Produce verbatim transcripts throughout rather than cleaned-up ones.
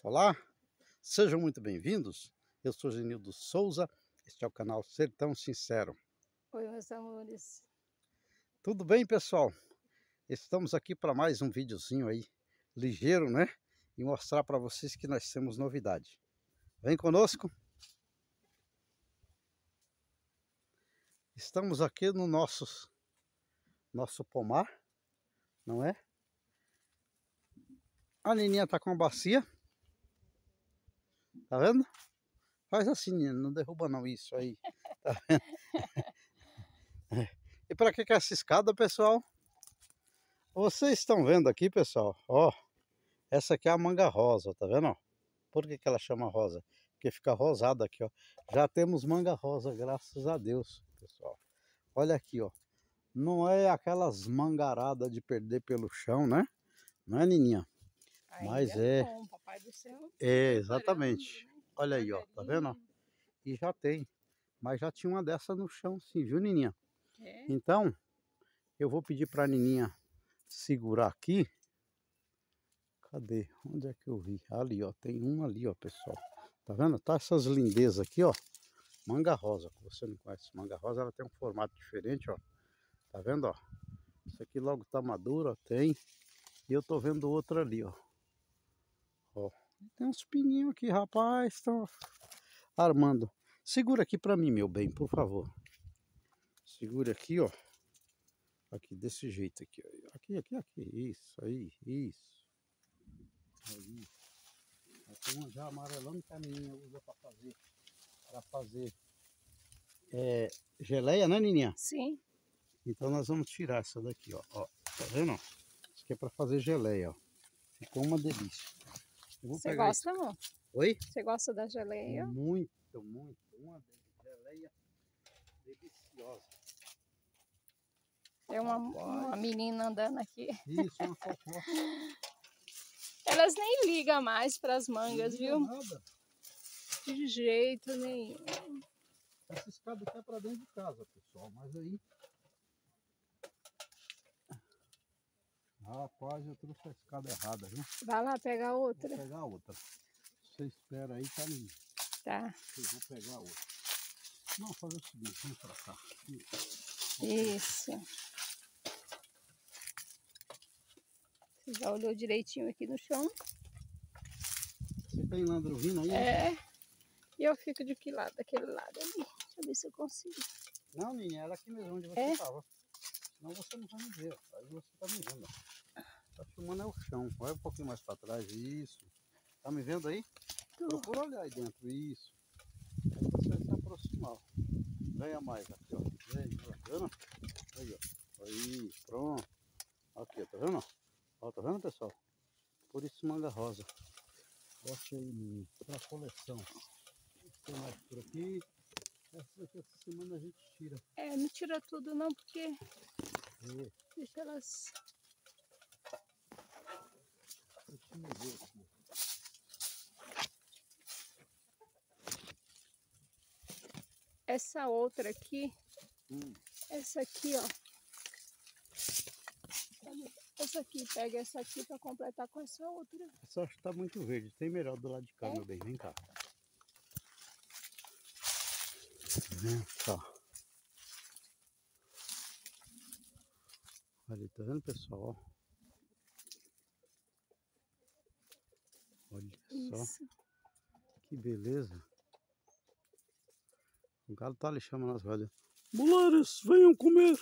Olá, sejam muito bem-vindos. Eu sou Genildo Souza, este é o canal Sertão Sincero. Oi, meus amores. Tudo bem, pessoal? Estamos aqui para mais um videozinho aí, ligeiro, né? E mostrar para vocês que nós temos novidade. Vem conosco. Estamos aqui no nosso, nosso pomar, não é? A Nininha tá com a bacia. Tá vendo? Faz assim, Nina, não derruba não isso aí. Tá vendo? E para que que é essa escada, pessoal? Vocês estão vendo aqui, pessoal, ó, essa aqui é a manga rosa, tá vendo? Ó? Por que que ela chama rosa? Porque fica rosada aqui, ó. Já temos manga rosa, graças a Deus, pessoal. Olha aqui, ó. Não é aquelas mangaradas de perder pelo chão, né? Não é, Nininha? Ainda Mas é... bom, papai do céu. É, exatamente. Né? Olha aí, ó, tá vendo? Ó? E já tem. Mas já tinha uma dessa no chão, sim, viu, Nininha? É? Então, eu vou pedir pra Nininha segurar aqui. Cadê? Onde é que eu vi? Ali, ó. Tem um ali, ó, pessoal. Tá vendo? Tá essas lindezas aqui, ó. Manga rosa. Você não conhece manga rosa, ela tem um formato diferente, ó. Tá vendo, ó? Isso aqui logo tá maduro, ó. Tem. E eu tô vendo outra ali, ó. Ó. Tem uns pininhos aqui, rapaz. Estão armando. Segura aqui pra mim, meu bem, por favor. Segura aqui, ó. Aqui, desse jeito aqui, ó. Aqui, aqui, aqui. Isso, aí, isso. Aí. Tem uma já amarelando que a menina usa para fazer, para fazer é, geleia, né, Nininha? Sim. Então nós vamos tirar essa daqui, ó. Ó, tá vendo? Isso aqui é para fazer geleia, ó. Ficou uma delícia. Você gosta, isso. Amor? Oi? Você gosta da geleia? Muito, muito. Uma geleia deliciosa. Tem uma, uma menina andando aqui. Isso, uma fofoca. Elas nem ligam mais para as mangas, viu? Nada. De jeito nenhum. Essa escada aqui é para dentro de casa, pessoal. Mas aí... Rapaz, eu trouxe a escada errada, viu? Vai lá pegar outra. Vou pegar outra. Você espera aí, tá, menino? Tá. Eu vou pegar outra. Não, fazer o seguinte, vem pra cá. Isso. Você já olhou direitinho aqui no chão? Você tem landrovina aí? É. Né? E eu fico de que lado? Daquele lado ali. Deixa eu ver se eu consigo. Não, Ninha, era aqui mesmo onde você é? estava. Senão você não vai me ver. Aí você tá me vendo. Tá filmando é o chão. Vai um pouquinho mais para trás. Isso. Tá me vendo aí? Tô. Procura olhar aí dentro. Isso. Aí você vai se aproximar. Venha mais aqui, ó. Vem, tá vendo? Aí, ó. Aí, pronto. Aqui, tá vendo? Ó, tá vendo, pessoal? Por isso manga rosa. Bote aí para coleção. Tem mais por aqui. Essa, essa semana a gente tira. É, não tira tudo não, porque é. Deixa elas... Deixa eu ver aqui. Essa outra aqui, Hum. essa aqui, ó. Essa aqui, pega essa aqui para completar com essa outra. Essa acho que tá muito verde. Tem melhor do lado de cá, é? Meu bem. Vem cá. Vem cá. Olha, tá vendo, pessoal? Olha Isso. Só. Que beleza. O galo tá ali chamando as rodas. Mulheres, venham comer.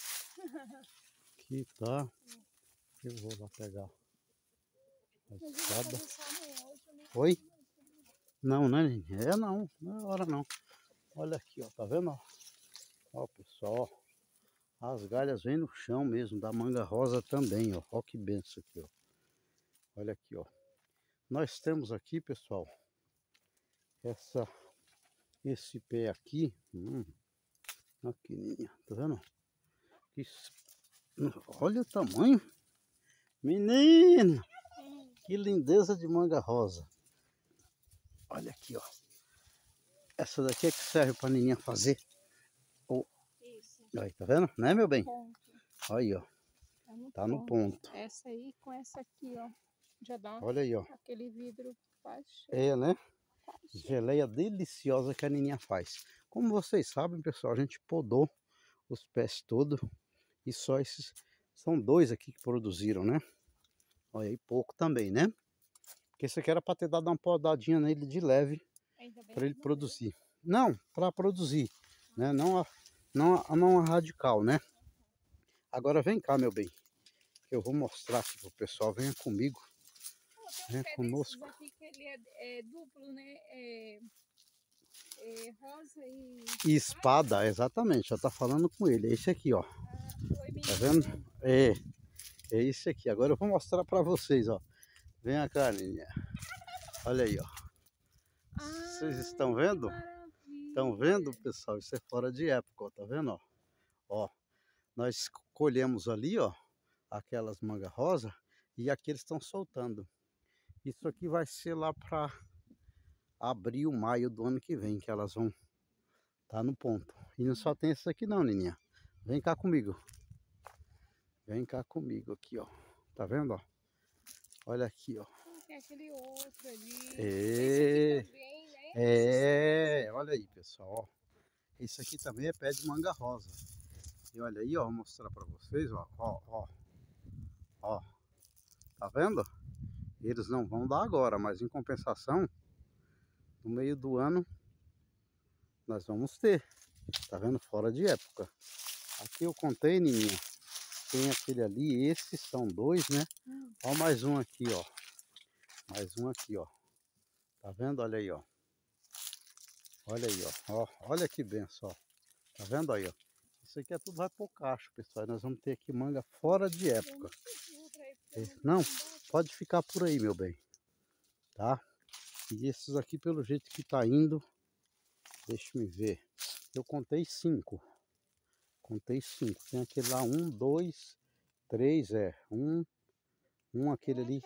Aqui tá. Eu vou lá pegar a escada. Oi? Não, né, Nininha? É não, não é hora não. Olha aqui, ó, tá vendo? Ó, pessoal, as galhas vêm no chão mesmo, da manga rosa também, ó. Ó que benção aqui, ó. Olha aqui, ó. Nós temos aqui, pessoal, essa, esse pé aqui. Hum, aqui, Nininha, tá vendo? Isso, olha o tamanho. Menina, que lindeza de manga rosa. Olha aqui, ó. Essa daqui é que serve pra Nininha fazer. Oh. Isso. Aí, tá vendo? Né, meu bem? Ponto. Aí, ó. Tá no, tá no ponto. ponto. Essa aí com essa aqui, ó. Já dá Olha aí, ó. aquele vidro quase cheio. É, né? Quase cheio. Geleia deliciosa que a Nininha faz. Como vocês sabem, pessoal, a gente podou os pés todos. E só esses... São dois aqui que produziram, né? Olha aí, pouco também, né? Porque esse aqui era para ter dado uma podadinha nele de leve. Para ele produzir. Não, para produzir. Né? Não, a, não, a, não a radical, né? Agora vem cá, meu bem. Que eu vou mostrar aqui pro pessoal. Venha comigo. Venha conosco. Aqui que ele é, é duplo, né? É, é rosa e... E espada, exatamente. Já tá falando com ele. É esse aqui, ó. Ah, oi, tá vendo? É. É esse aqui. Agora eu vou mostrar para vocês, ó. Vem cá, Nininha. Olha aí, ó. Ah, vocês estão vendo? Estão vendo, pessoal? Isso é fora de época, ó. Tá vendo, ó? Ó. Nós colhemos ali, ó. Aquelas mangas rosa. E aqui eles estão soltando. Isso aqui vai ser lá para abril, maio do ano que vem, que elas vão estar tá no ponto. E não só tem esse aqui não, Nininha. Vem cá comigo. Vem cá comigo aqui, ó. Tá vendo, ó? Olha aqui, ó. Tem aquele outro ali. É, também, né? é, olha aí, pessoal, ó. Esse aqui também é pé de manga rosa. E olha aí, ó, vou mostrar para vocês, ó, ó, ó. Ó. Tá vendo? Eles não vão dar agora, mas em compensação, no meio do ano, nós vamos ter. Tá vendo? Fora de época. Aqui eu contei, Nininha. Tem aquele ali, esses são dois, né? Hum. Ó, mais um aqui, ó. Mais um aqui, ó. Tá vendo? Olha aí, ó. Olha aí, ó. Ó, olha que benção, ó. Tá vendo aí, ó? Isso aqui é tudo vai pro cacho, pessoal. Nós vamos ter aqui manga fora de época. Não, pode ficar por aí, meu bem. Tá? E esses aqui, pelo jeito que tá indo, deixa eu ver. Eu contei cinco. Contei cinco. Tem aquele lá, um, dois, três, é. Um, um aquele ali.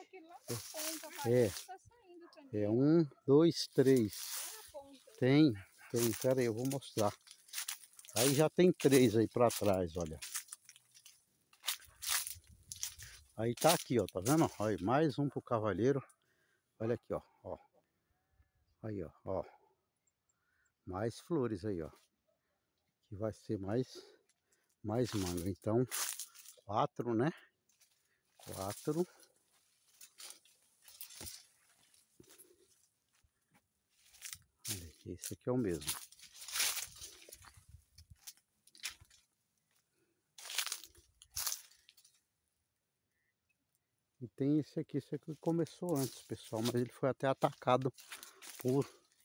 É. É um, dois, três. Tem, tem. Pera aí, eu vou mostrar. Aí já tem três aí pra trás, olha. Aí tá aqui, ó, tá vendo? Aí, mais um pro cavalheiro. Olha aqui, ó, ó. Aí, ó, ó. Mais flores aí, ó. Que vai ser mais, mais manga. Então, quatro, né? Quatro. Olha, esse aqui é o mesmo. E tem esse aqui, esse aqui começou antes, pessoal, mas ele foi até atacado por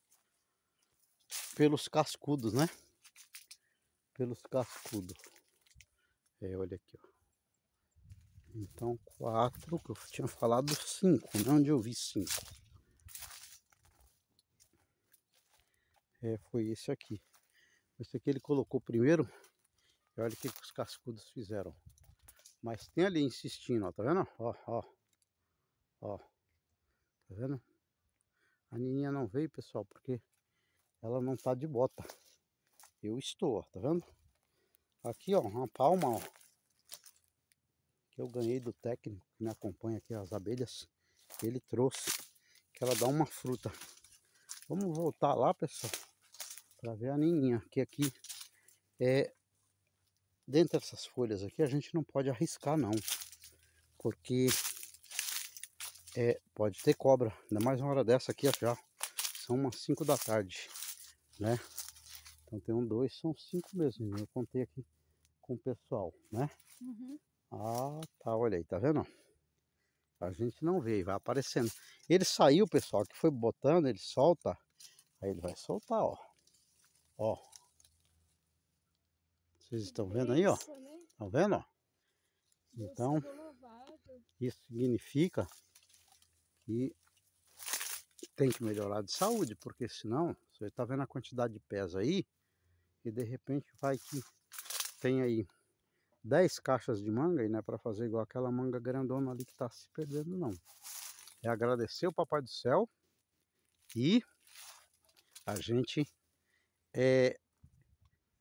pelos cascudos, né? Pelos cascudos. É, olha aqui, ó. Então, quatro, que eu tinha falado cinco, né? Onde eu vi cinco. É, foi esse aqui. Esse aqui ele colocou primeiro. E olha o que, que os cascudos fizeram. Mas tem ali insistindo, ó, tá vendo? Ó, ó. Ó. Tá vendo? A Nininha não veio, pessoal, porque ela não tá de bota. Eu estou, ó, tá vendo? Aqui, ó, uma palma, ó. Que eu ganhei do técnico que me acompanha aqui, as abelhas. Ele trouxe, que ela dá uma fruta. Vamos voltar lá, pessoal, para ver a Nininha, que aqui é... Dentro dessas folhas aqui a gente não pode arriscar não, porque é, pode ter cobra, ainda mais uma hora dessa aqui já, são umas cinco da tarde, né? Então tem um, dois, são cinco mesmo, eu contei aqui com o pessoal, né? Uhum. Ah, tá, olha aí, tá vendo? A gente não vê, vai aparecendo. Ele saiu, pessoal, que foi botando, ele solta, aí ele vai soltar, ó, ó. Vocês estão vendo aí, ó? Estão vendo, ó? Então, isso significa que tem que melhorar de saúde, porque senão, você está vendo a quantidade de pés aí, e de repente vai que tem aí dez caixas de manga, e não é para fazer igual aquela manga grandona ali que está se perdendo, não. É agradecer o Papai do Céu e a gente é,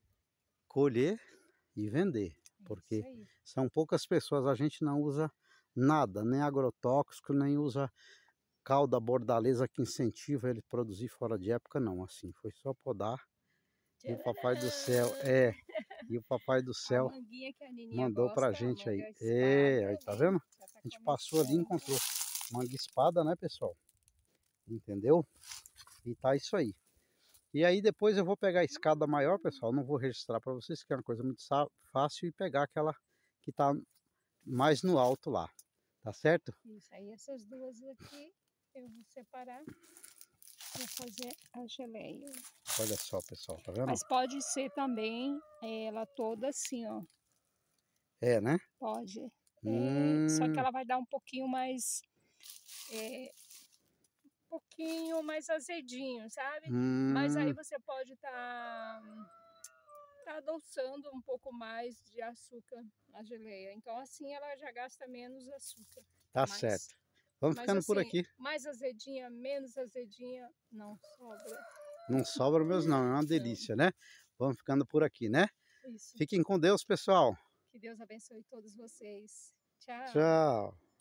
colher e vender, porque são poucas pessoas, a gente não usa nada, nem agrotóxico, nem usa cal da bordaleza que incentiva ele a produzir fora de época, não. Assim, foi só podar. E o papai do céu, é, e o papai do A céu manguinha que a Nininha mandou pra gosta, a gente aí. manga É, espada, aí tá né? vendo? Já tá A gente passou ali e começando. encontrou manga espada, né, pessoal? Entendeu? E tá isso aí. E aí depois eu vou pegar a escada maior, pessoal. Não vou registrar para vocês, que é uma coisa muito fácil, e pegar aquela que tá mais no alto lá. Tá certo? Isso aí, essas duas aqui eu vou separar para fazer a geleia. Olha só, pessoal, tá vendo? Mas pode ser também ela toda assim, ó. É, né? Pode. É, Hum. só que ela vai dar um pouquinho mais... É, um pouquinho mais azedinho, sabe? Hum. Mas aí você pode estar... Tá, tá adoçando um pouco mais de açúcar na geleia. Então assim ela já gasta menos açúcar. Tá mas, certo. Vamos mas ficando assim, por aqui. mais azedinha, menos azedinha, não sobra. Não sobra mesmo não, é uma delícia, né? Vamos ficando por aqui, né? Isso. Fiquem com Deus, pessoal. Que Deus abençoe todos vocês. Tchau. Tchau.